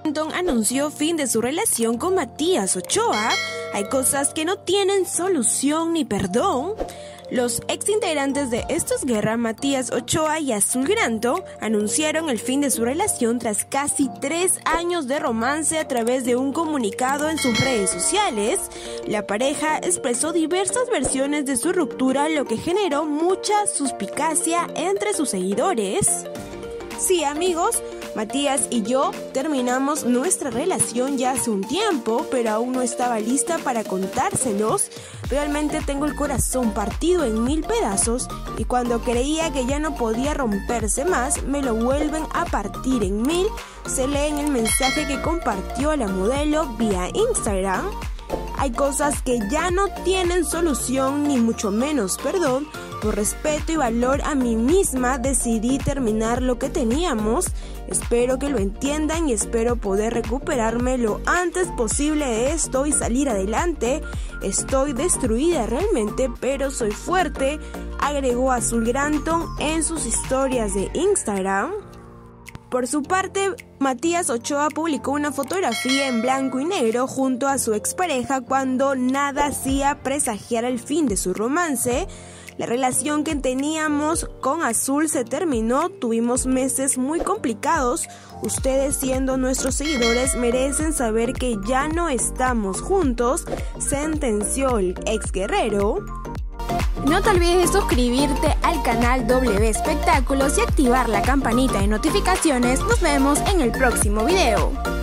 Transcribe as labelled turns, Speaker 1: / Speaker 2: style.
Speaker 1: Anunció fin de su relación con Matías Ochoa. Hay cosas que no tienen solución ni perdón. Los ex integrantes de Esto es Guerra, Matías Ochoa y Azul Granto, anunciaron el fin de su relación tras casi 3 años de romance a través de un comunicado en sus redes sociales. La pareja expresó diversas versiones de su ruptura, lo que generó mucha suspicacia entre sus seguidores. Sí, amigos, Matías y yo terminamos nuestra relación ya hace un tiempo, pero aún no estaba lista para contárselos. Realmente tengo el corazón partido en 1000 pedazos y cuando creía que ya no podía romperse más, me lo vuelven a partir en 1000. Se lee en el mensaje que compartió la modelo vía Instagram. Hay cosas que ya no tienen solución ni mucho menos perdón. Por respeto y valor a mí misma decidí terminar lo que teníamos. Espero que lo entiendan y espero poder recuperarme lo antes posible de esto y salir adelante. Estoy destruida realmente, pero soy fuerte, agregó Azul Granto en sus historias de Instagram. Por su parte, Matías Ochoa publicó una fotografía en blanco y negro junto a su expareja cuando nada hacía presagiar el fin de su romance. La relación que teníamos con Azul se terminó, tuvimos meses muy complicados. Ustedes, siendo nuestros seguidores, merecen saber que ya no estamos juntos, sentenció el ex guerrero. No te olvides de suscribirte al canal W Espectáculos y activar la campanita de notificaciones. Nos vemos en el próximo video.